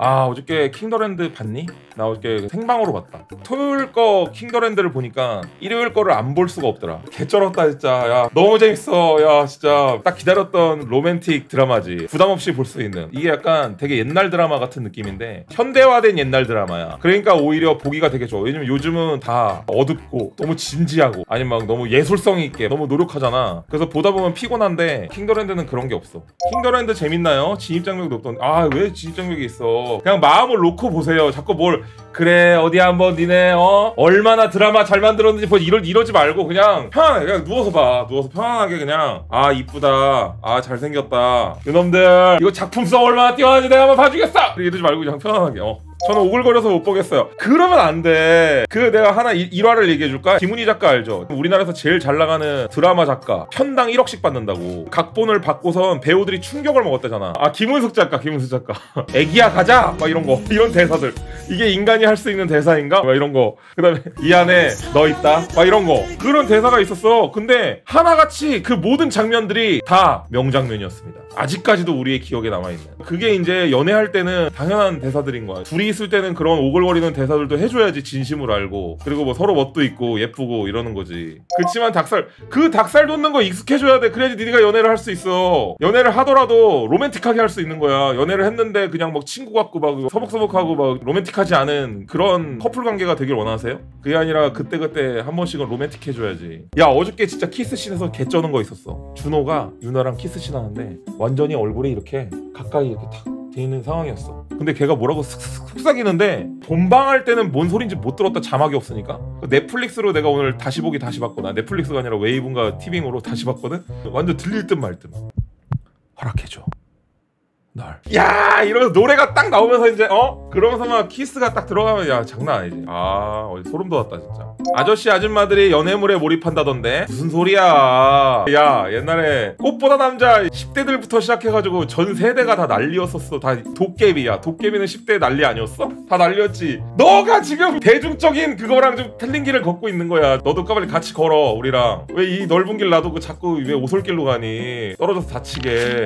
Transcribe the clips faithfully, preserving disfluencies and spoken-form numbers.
아 어저께 킹더랜드 봤니? 나 어저께 생방으로 봤다. 토요일 거 킹더랜드를 보니까 일요일 거를 안 볼 수가 없더라. 개쩔었다 진짜. 야 너무 재밌어. 야 진짜 딱 기다렸던 로맨틱 드라마지. 부담 없이 볼 수 있는. 이게 약간 되게 옛날 드라마 같은 느낌인데 현대화된 옛날 드라마야. 그러니까 오히려 보기가 되게 좋아. 왜냐면 요즘은 다 어둡고 너무 진지하고 아니면 막 너무 예술성 있게 너무 노력하잖아. 그래서 보다 보면 피곤한데 킹더랜드는 그런 게 없어. 킹더랜드 재밌나요? 진입장벽도 없던. 아 왜 진입장벽이 있어? 그냥 마음을 놓고 보세요. 자꾸 뭘 그래 어디 한번 니네 어 얼마나 드라마 잘 만들었는지 뭐 이러, 이러지 말고 그냥 편안하게 그냥 누워서 봐. 누워서 편안하게 그냥 아 이쁘다 아 잘생겼다 이놈들 이거 작품성 얼마나 뛰어나는지 내가 한번 봐주겠어 이러지 말고 그냥 편안하게 어 저는 오글거려서 못 보겠어요. 그러면 안 돼. 그 내가 하나 일, 일화를 얘기해줄까? 김훈희 작가 알죠? 우리나라에서 제일 잘 나가는 드라마 작가 편당 일억씩 받는다고. 각본을 받고선 배우들이 충격을 먹었다잖아. 아 김은숙 작가 김은숙 작가 애기야 가자 막 이런 거 이런 대사들 이게 인간이 할 수 있는 대사인가? 막 이런 거. 그 다음에 이 안에 너 있다 막 이런 거 그런 대사가 있었어. 근데 하나같이 그 모든 장면들이 다 명장면이었습니다. 아직까지도 우리의 기억에 남아있는. 그게 이제 연애할 때는 당연한 대사들인 거야. 둘이 있을 때는 그런 오글거리는 대사들도 해줘야지 진심으로 알고 그리고 뭐 서로 멋도 있고 예쁘고 이러는 거지. 그치만 닭살 그 닭살 돋는 거 익숙해줘야 돼. 그래야지 니네가 연애를 할 수 있어. 연애를 하더라도 로맨틱하게 할 수 있는 거야. 연애를 했는데 그냥 막 친구 같고 막 서먹서먹하고 막 로맨틱하지 않은 그런 커플 관계가 되길 원하세요? 그게 아니라 그때그때 한 번씩은 로맨틱해줘야지. 야 어저께 진짜 키스씬에서 개쩌는 거 있었어. 준호가 유나랑 키스씬 하는데 완전히 얼굴이 이렇게 가까이 이렇게 탁 돼 있는 상황이었어. 근데 걔가 뭐라고 속삭이는데 본방할 때는 뭔 소린지 못 들었다. 자막이 없으니까. 넷플릭스로 내가 오늘 다시 보기 다시 봤거든. 넷플릭스가 아니라 웨이브인가 티빙으로 다시 봤거든. 완전 들릴 듯 말 듯. 허락해줘 날. 야 이러면서 노래가 딱 나오면서 이제 어? 그러면서 막 키스가 딱 들어가면 야 장난 아니지. 아 어디 소름 돋았다 진짜. 아저씨 아줌마들이 연애물에 몰입한다던데 무슨 소리야. 야 옛날에 꽃보다 남자 십 대들부터 시작해가지고 전 세대가 다 난리였었어. 다 도깨비야. 도깨비는 십 대 난리 아니었어? 다 난리였지. 너가 지금 대중적인 그거랑 좀 틀린 길을 걷고 있는 거야. 너도 빨리 같이 걸어 우리랑. 왜 이 넓은 길 놔두고 자꾸 왜 오솔길로 가니. 떨어져서 다치게.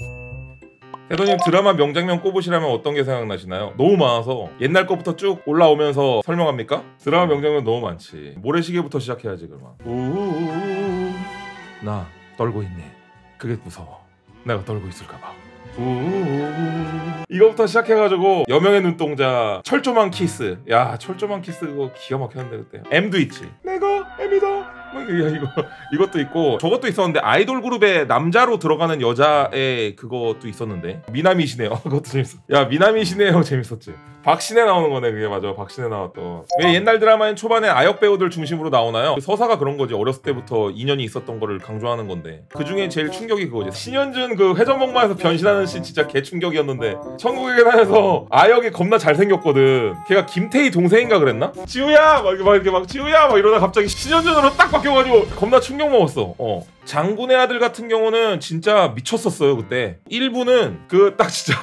대도님 드라마 명장면 꼽으시라면 어떤 게 생각나시나요? 너무 많아서 옛날 거부터 쭉 올라오면서 설명합니까? 드라마 명장면 너무 많지. 모래시계부터 시작해야지 그러면. 우우우우 나 떨고 있네. 그게 무서워. 내가 떨고 있을까봐. 우우우우 이거부터 시작해가지고 여명의 눈동자 철조망 키스. 야 철조망 키스 그거 기가 막혔는데 그때. M도 있지. 내가 M이다. 야 이거 이것도 있고 저것도 있었는데 아이돌 그룹에 남자로 들어가는 여자의 그것도 있었는데 미나미시네요. 그것도 재밌어. 야 미나미시네요 재밌었지. 박신혜 나오는 거네 그게. 맞아 박신혜 나왔던. 왜 옛날 드라마엔 초반에 아역 배우들 중심으로 나오나요? 서사가 그런 거지. 어렸을 때부터 인연이 있었던 거를 강조하는 건데 그 중에 제일 충격이 그거지. 신현준 그 회전목마에서 변신하는 씬 진짜 개 충격이었는데 천국의 계단에서 아역이 겁나 잘생겼거든. 걔가 김태희 동생인가 그랬나? 지우야 막 이렇게 막, 이렇게 막 지우야 막 이러다 갑자기 신현준으로 딱 바뀌어가지고 겁나 충격 먹었어. 어. 장군의 아들 같은 경우는 진짜 미쳤었어요 그때. 일 부는 그 딱 진짜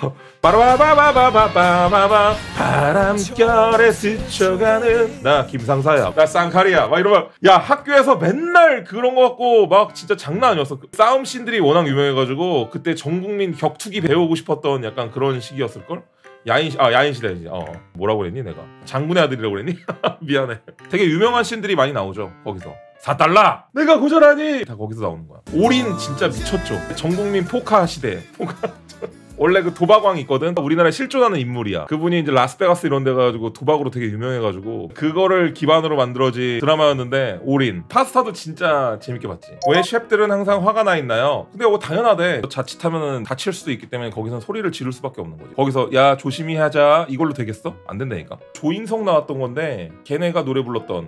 바라바바바바바바바 바람결에 스쳐가는 나 김상사야 나 쌍칼이야 막 이러면 야 학교에서 맨날 그런 거 갖고 막 진짜 장난 아니었어. 그 싸움 씬들이 워낙 유명해가지고 그때 전국민 격투기 배우고 싶었던 약간 그런 시기였을걸? 야인 아 야인 시대지. 어 뭐라고 그랬니 내가? 장군의 아들이라고 그랬니? 미안해. 되게 유명한 씬들이 많이 나오죠 거기서. 사 달러! 내가 고절하니! 다 거기서 나오는 거야. 올인 진짜 미쳤죠. 전국민 포카 시대. 포카. 원래 그 도박왕 있거든. 우리나라에 실존하는 인물이야. 그분이 이제 라스베가스 이런 데 가지고 도박으로 되게 유명해가지고 그거를 기반으로 만들어진 드라마였는데 올인. 파스타도 진짜 재밌게 봤지. 왜 셰프들은 항상 화가 나 있나요? 근데 이거 당연하대. 자칫하면 다칠 수도 있기 때문에 거기서 소리를 지를 수밖에 없는 거지. 거기서 야 조심히 하자 이걸로 되겠어? 안 된다니까. 조인성 나왔던 건데 걔네가 노래 불렀던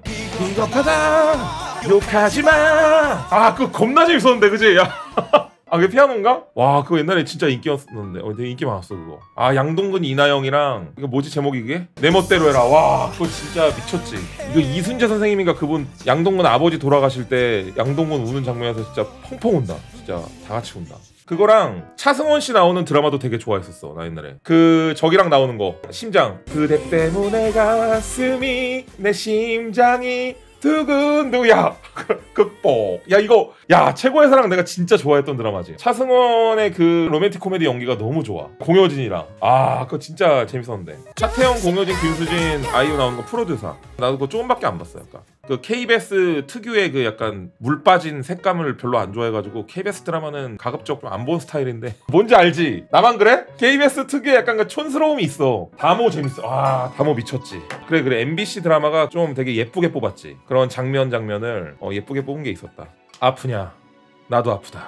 비겁하다 욕하지마. 아 그거 겁나 재밌었는데 그치? 야 아 그게 피아노인가? 와 그거 옛날에 진짜 인기였었는데 어, 되게 인기 많았어 그거. 아 양동근 이나영이랑 이거 뭐지 제목이 그게? 내 멋대로 해라. 와 그거 진짜 미쳤지. 이거 이순재 선생님인가 그분 양동근 아버지 돌아가실 때 양동근 우는 장면에서 진짜 펑펑 운다. 진짜 다 같이 운다. 그거랑 차승원 씨 나오는 드라마도 되게 좋아했었어 나 옛날에. 그 저기랑 나오는 거 심장. 그대 때문에 가슴이 내 심장이 두근두 야 극복. 야 이거 야 최고의 사랑 내가 진짜 좋아했던 드라마지. 차승원의 그 로맨틱 코미디 연기가 너무 좋아. 공효진이랑 아 그거 진짜 재밌었는데. 차태현, 공효진, 김수진, 아이유 나오는 거 프로듀서. 나도 그거 조금밖에 안 봤어. 약간 그 케이비에스 특유의 그 약간 물 빠진 색감을 별로 안 좋아해가지고 케이비에스 드라마는 가급적 좀 안 본 스타일인데 뭔지 알지? 나만 그래? 케이비에스 특유의 약간 그 촌스러움이 있어. 다모 재밌어. 아 다모 미쳤지. 그래 그래 엠비씨 드라마가 좀 되게 예쁘게 뽑았지. 그런 장면 장면을 어, 예쁘게 뽑은 게 있었다. 아프냐? 나도 아프다.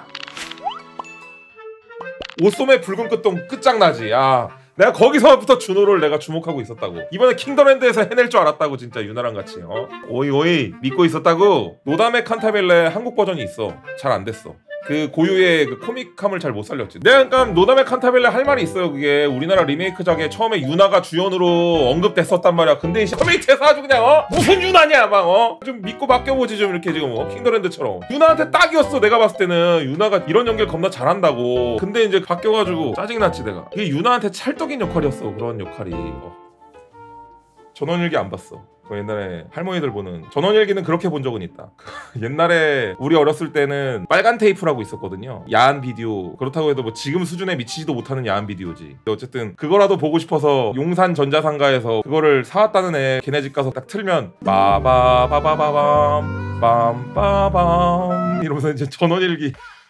오소매 붉은 끝동 끝장나지. 아 내가 거기서부터 준호를 내가 주목하고 있었다고. 이번에 킹더랜드에서 해낼 줄 알았다고. 진짜 유나랑 같이 어? 오이 오이 믿고 있었다고. 노담의 칸타빌레 한국 버전이 있어. 잘 안 됐어. 그 고유의 그 코믹함을 잘 못 살렸지. 내가 그러니까 노담의 칸타빌레 할 말이 있어요. 그게 우리나라 리메이크작에 처음에 유나가 주연으로 언급됐었단 말이야. 근데 이 커뮤니티에서 아주 그냥 어? 무슨 유나냐 막 어? 좀 믿고 맡겨보지 좀 이렇게 지금 어? 킹더랜드처럼. 유나한테 딱이었어. 내가 봤을 때는 유나가 이런 연기를 겁나 잘한다고. 근데 이제 바뀌어가지고 짜증났지 내가. 이게 유나한테 찰떡인 역할이었어. 그런 역할이. 어. 전원일기 안 봤어. 그 옛날에 할머니들 보는 전원일기는 그렇게 본 적은 있다. 옛날에 우리 어렸을 때는 빨간 테이프라고 있었거든요. 야한 비디오. 그렇다고 해도 뭐 지금 수준에 미치지도 못하는 야한 비디오지. 어쨌든 그거라도 보고 싶어서 용산 전자상가에서 그거를 사왔다는 애 걔네 집 가서 딱 틀면 빠바바바바밤 빰빠밤 이러면서 이제 전원일기